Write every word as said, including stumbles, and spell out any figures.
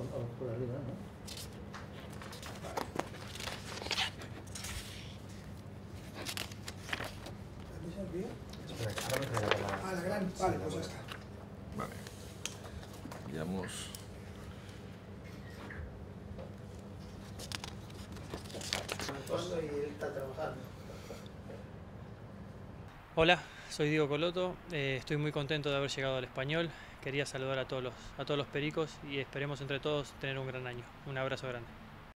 vamos por arriba, ¿no? Espera, que ahora me traigo la... Ah, la gran. Sí, Vale, la pues ya buena. está. Vale. Pillamos. Y él está trabajando. Hola, soy Diego Coloto, eh, estoy muy contento de haber llegado al Español. Quería saludar a todos los, a todos los pericos y esperemos entre todos tener un gran año. Un abrazo grande.